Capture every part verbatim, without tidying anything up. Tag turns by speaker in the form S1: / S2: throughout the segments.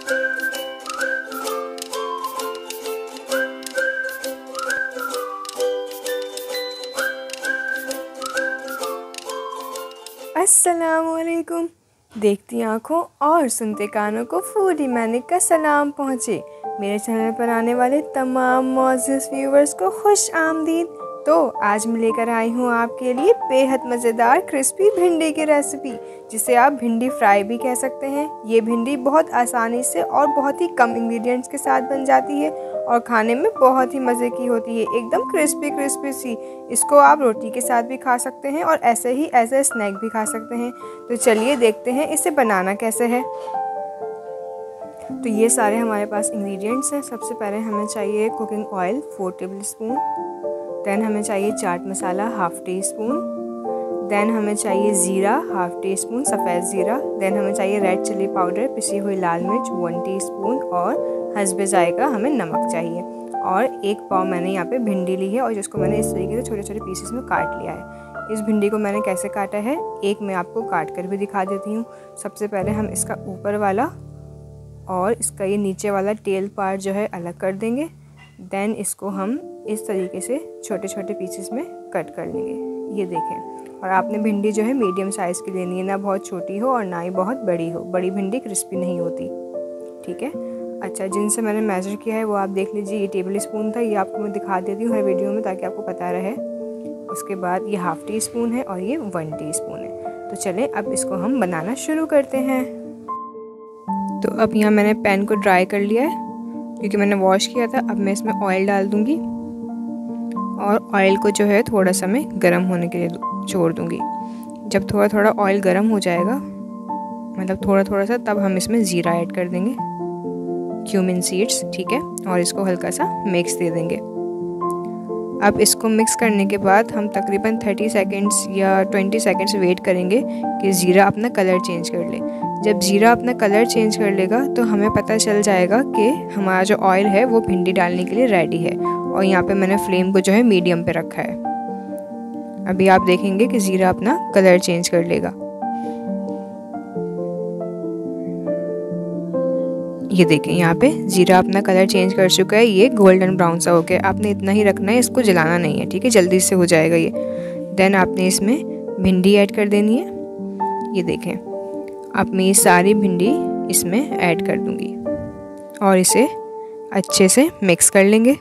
S1: अस्सलामुअलैकुम। देखती आँखों और सुनते कानों को फूडी मैनिक का सलाम पहुँचे। मेरे चैनल पर आने वाले तमाम मौजूद व्यूवर्स को खुश आमदीद। तो आज मैं लेकर आई हूँ आपके लिए बेहद मज़ेदार क्रिस्पी भिंडी की रेसिपी, जिसे आप भिंडी फ्राई भी कह सकते हैं। ये भिंडी बहुत आसानी से और बहुत ही कम इंग्रेडिएंट्स के साथ बन जाती है और खाने में बहुत ही मज़े की होती है, एकदम क्रिस्पी क्रिस्पी सी। इसको आप रोटी के साथ भी खा सकते हैं और ऐसे ही एज ए स्नैक भी खा सकते हैं। तो चलिए देखते हैं इसे बनाना कैसे है। तो ये सारे हमारे पास इंग्रेडिएंट्स हैं। सबसे पहले हमें चाहिए cooking oil four tablespoon, then हमें चाहिए chaat masala half teaspoon, then हमें चाहिए ज़ीरा हाफ़ टी स्पून सफ़ेद ज़ीरा, देन हमें चाहिए रेड चिली पाउडर पिसी हुई लाल मिर्च वन टीस्पून और हस्बे जायका हमें नमक चाहिए। और एक पाव मैंने यहाँ पे भिंडी ली है और जिसको मैंने इस तरीके से छोटे छोटे पीसेस में काट लिया है। इस भिंडी को मैंने कैसे काटा है एक मैं आपको काट कर भी दिखा देती हूँ। सबसे पहले हम इसका ऊपर वाला और इसका ये नीचे वाला टेल पार्ट जो है अलग कर देंगे। देन इसको हम इस तरीके से छोटे छोटे पीसेस में कट कर लेंगे। ये देखें। और आपने भिंडी जो है मीडियम साइज़ की लेनी है, ना बहुत छोटी हो और ना ही बहुत बड़ी हो। बड़ी भिंडी क्रिस्पी नहीं होती, ठीक है। अच्छा, जिनसे मैंने मेज़र किया है वो आप देख लीजिए। ये टेबल स्पून था, ये आपको मैं दिखा देती हूँ हर वीडियो में ताकि आपको पता रहे। उसके बाद ये हाफ़ टी स्पून है और ये वन टी स्पून है। तो चलें अब इसको हम बनाना शुरू करते हैं। तो अब यहाँ मैंने पैन को ड्राई कर लिया है क्योंकि मैंने वॉश किया था। अब मैं इसमें ऑयल डाल दूँगी और ऑयल को जो है थोड़ा सा मैं गर्म होने के लिए छोड़ दूँगी। जब थोड़ा थोड़ा ऑयल गर्म हो जाएगा, मतलब थोड़ा थोड़ा सा, तब हम इसमें ज़ीरा ऐड कर देंगे, क्यूमिन सीड्स, ठीक है। और इसको हल्का सा मिक्स दे देंगे। अब इसको मिक्स करने के बाद हम तकरीबन थर्टी सेकेंड्स या ट्वेंटी सेकेंड्स वेट करेंगे कि ज़ीरा अपना कलर चेंज कर ले। जब ज़ीरा अपना कलर चेंज कर लेगा तो हमें पता चल जाएगा कि हमारा जो ऑयल है वो भिंडी डालने के लिए रेडी है। और यहाँ पे मैंने फ्लेम को जो है मीडियम पे रखा है। अभी आप देखेंगे कि ज़ीरा अपना कलर चेंज कर लेगा। ये देखें, यहाँ पे ज़ीरा अपना कलर चेंज कर चुका है, ये गोल्डन ब्राउन सा हो गया। आपने इतना ही रखना है, इसको जलाना नहीं है, ठीक है, जल्दी से हो जाएगा ये। देन आपने इसमें भिंडी ऐड कर देनी है। ये देखें, अब मैं ये सारी भिंडी इसमें ऐड कर दूंगी और इसे अच्छे से मिक्स कर लेंगे।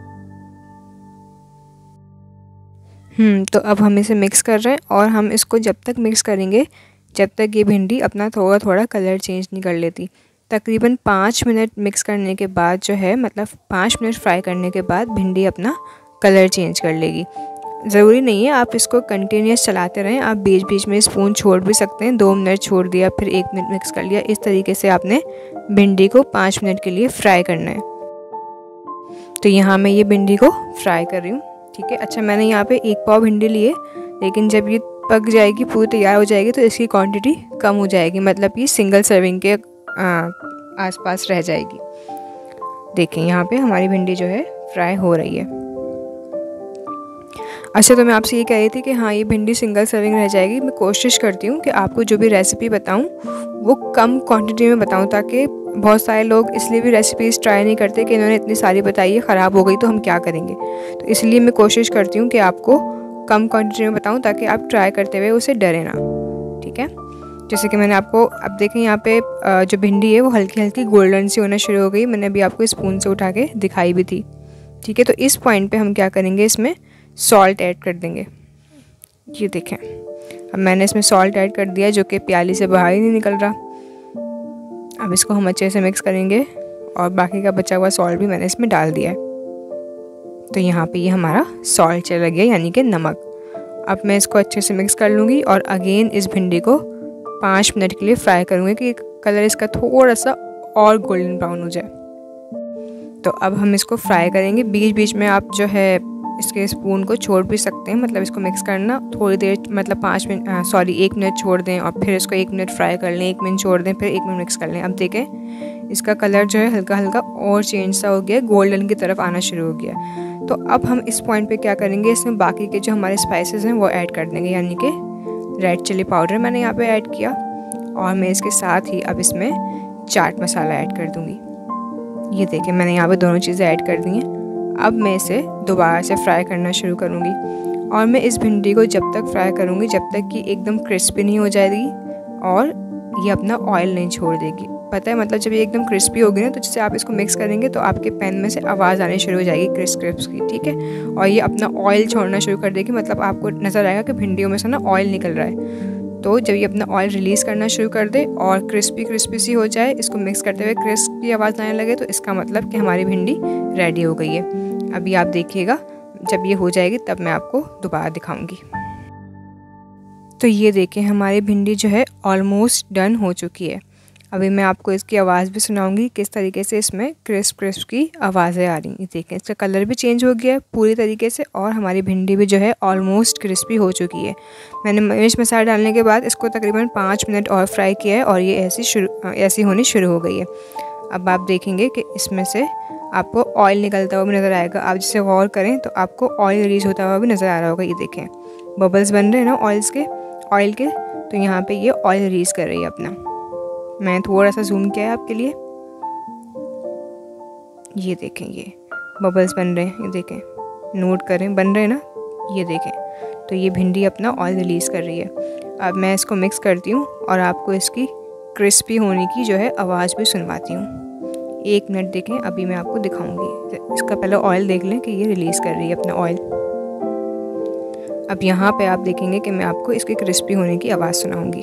S1: हम्म तो अब हम इसे मिक्स कर रहे हैं और हम इसको जब तक मिक्स करेंगे जब तक ये भिंडी अपना थोड़ा थोड़ा कलर चेंज नहीं कर लेती। तकरीबन पाँच मिनट मिक्स करने के बाद जो है, मतलब पाँच मिनट फ्राई करने के बाद भिंडी अपना कलर चेंज कर लेगी। ज़रूरी नहीं है आप इसको कंटिन्यूस चलाते रहें, आप बीच बीच में स्पून छोड़ भी सकते हैं। दो मिनट छोड़ दिया, फिर एक मिनट मिक्स कर लिया। इस तरीके से आपने भिंडी को पाँच मिनट के लिए फ्राई करना है। तो यहाँ मैं ये भिंडी को फ्राई कर रही हूँ, ठीक है। अच्छा, मैंने यहाँ पे एक पाव भिंडी ली है, लेकिन जब ये पक जाएगी, पूरी तैयार हो जाएगी, तो इसकी क्वांटिटी कम हो जाएगी, मतलब ये सिंगल सर्विंग के आसपास रह जाएगी। देखें, यहाँ पे हमारी भिंडी जो है फ्राई हो रही है। अच्छा, तो मैं आपसे ये कह रही थी कि हाँ, ये भिंडी सिंगल सर्विंग रह जाएगी। मैं कोशिश करती हूँ कि आपको जो भी रेसिपी बताऊँ वो कम क्वांटिटी में बताऊँ, ताकि बहुत सारे लोग इसलिए भी रेसिपीज़ ट्राई नहीं करते कि इन्होंने इतनी सारी बताई है, ख़राब हो गई तो हम क्या करेंगे। तो इसलिए मैं कोशिश करती हूँ कि आपको कम क्वांटिटी में बताऊँ ताकि आप ट्राई करते हुए उसे डरे ना, ठीक है। जैसे कि मैंने आपको, अब देखें, यहाँ पे जो भिंडी है वो हल्की हल्की गोल्डन सी होना शुरू हो गई। मैंने अभी आपको स्पून से उठा के दिखाई भी थी, ठीक है। तो इस पॉइंट पे हम क्या करेंगे, इसमें सॉल्ट ऐड कर देंगे। ये देखें, अब मैंने इसमें सॉल्ट ऐड कर दिया जो कि प्याली से बाहर ही नहीं निकल रहा। अब इसको हम अच्छे से मिक्स करेंगे और बाकी का बचा हुआ सॉल्ट भी मैंने इसमें डाल दिया है। तो यहाँ पे ये हमारा सॉल्ट चला गया, यानी कि नमक। अब मैं इसको अच्छे से मिक्स कर लूँगी और अगेन इस भिंडी को पाँच मिनट के लिए फ्राई करूँगी कि कलर इसका थोड़ा सा और गोल्डन ब्राउन हो जाए। तो अब हम इसको फ्राई करेंगे। बीच बीच में आप जो है इसके स्पून को छोड़ भी सकते हैं, मतलब इसको मिक्स करना थोड़ी देर, मतलब पाँच मिनट सॉरी एक मिनट छोड़ दें और फिर इसको एक मिनट फ्राई कर लें, एक मिनट छोड़ दें, फिर एक मिनट मिक्स कर लें। अब देखें, इसका कलर जो है हल्का हल्का और चेंज सा हो गया, गोल्डन की तरफ आना शुरू हो गया। तो अब हम इस पॉइंट पे क्या करेंगे, इसमें बाकी के जो हमारे स्पाइसेस हैं वो ऐड कर देंगे, यानी कि रेड चिली पाउडर मैंने यहाँ पे ऐड किया और मैं इसके साथ ही अब इसमें चाट मसाला ऐड कर दूँगी। ये देखें मैंने यहाँ पे दोनों चीज़ें ऐड कर दी हैं। अब मैं इसे दोबारा से फ्राई करना शुरू करूँगी और मैं इस भिंडी को जब तक फ्राई करूँगी जब तक कि एकदम क्रिस्पी नहीं हो जाएगी और ये अपना ऑयल नहीं छोड़ देगी। पता है मतलब जब ये एकदम क्रिस्पी होगी ना तो जैसे आप इसको मिक्स करेंगे तो आपके पैन में से आवाज़ आनी शुरू हो जाएगी क्रिस्प क्रिस्प की, ठीक है। और ये अपना ऑयल छोड़ना शुरू कर देगी, मतलब आपको नज़र आएगा कि भिंडियों में से ना ऑयल निकल रहा है। तो जब ये अपना ऑयल रिलीज़ करना शुरू कर दे और क्रिस्पी क्रिस्पी सी हो जाए, इसको मिक्स करते हुए क्रिस्प की आवाज़ आने लगे, तो इसका मतलब कि हमारी भिंडी रेडी हो गई है। अभी आप देखिएगा जब ये हो जाएगी तब मैं आपको दोबारा दिखाऊँगी। तो ये देखें हमारी भिंडी जो है ऑलमोस्ट डन हो चुकी है। अभी मैं आपको इसकी आवाज़ भी सुनाऊंगी किस तरीके से इसमें क्रिस्प क्रिस्प की आवाज़ें आ रही हैं। देखें इसका कलर भी चेंज हो गया है पूरी तरीके से और हमारी भिंडी भी जो है ऑलमोस्ट क्रिस्पी हो चुकी है। मैंने मिर्च मसाला डालने के बाद इसको तकरीबन पाँच मिनट और फ्राई किया है और ये ऐसी शुरू ऐसी होनी शुरू हो गई है। अब आप देखेंगे कि इसमें से आपको ऑयल निकलता हुआ भी नज़र आएगा। आप जिसे गौर करें तो आपको ऑयल रिलीज होता हुआ भी नज़र आ रहा होगा। ये देखें बबल्स बन रहे हैं ना ऑयल्स के ऑयल के, तो यहाँ पे ये ऑयल रिलीज़ कर रही है अपना। मैंने थोड़ा सा जूम किया है आपके लिए। ये देखें ये बबल्स बन रहे हैं, ये देखें नोट करें बन रहे हैं ना, ये देखें। तो ये भिंडी अपना ऑयल रिलीज़ कर रही है। अब मैं इसको मिक्स करती हूँ और आपको इसकी क्रिस्पी होने की जो है आवाज़ भी सुनवाती हूँ। एक मिनट देखें, अभी मैं आपको दिखाऊंगी। इसका पहले ऑयल देख लें कि ये रिलीज़ कर रही है अपना ऑयल। अब यहाँ पे आप देखेंगे कि मैं आपको इसकी क्रिस्पी होने की आवाज़ सुनाऊंगी।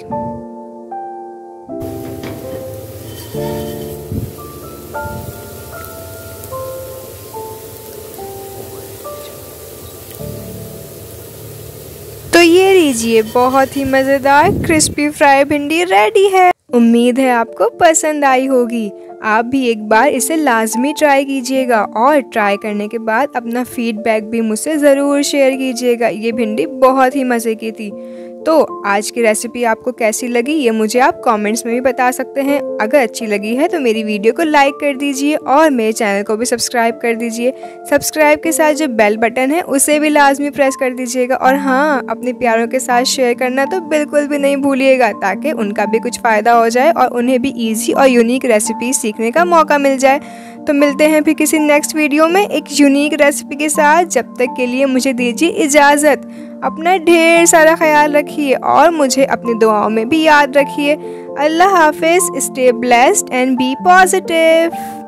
S1: तो ये लीजिए बहुत ही मज़ेदार क्रिस्पी फ्राई भिंडी रेडी है। उम्मीद है आपको पसंद आई होगी। आप भी एक बार इसे लाजमी ट्राई कीजिएगा और ट्राई करने के बाद अपना फीडबैक भी मुझसे ज़रूर शेयर कीजिएगा। ये भिंडी बहुत ही मज़े की थी। तो आज की रेसिपी आपको कैसी लगी ये मुझे आप कमेंट्स में भी बता सकते हैं। अगर अच्छी लगी है तो मेरी वीडियो को लाइक कर दीजिए और मेरे चैनल को भी सब्सक्राइब कर दीजिए। सब्सक्राइब के साथ जो बेल बटन है उसे भी लाजमी प्रेस कर दीजिएगा। और हाँ, अपने प्यारों के साथ शेयर करना तो बिल्कुल भी नहीं भूलिएगा ताकि उनका भी कुछ फ़ायदा हो जाए और उन्हें भी ईजी और यूनिक रेसिपी सीखने का मौका मिल जाए। तो मिलते हैं फिर किसी नेक्स्ट वीडियो में एक यूनिक रेसिपी के साथ। जब तक के लिए मुझे दीजिए इजाज़त। अपना ढेर सारा ख्याल रखिए और मुझे अपनी दुआओं में भी याद रखिए। अल्लाह हाफिज़। Stay blessed and be positive.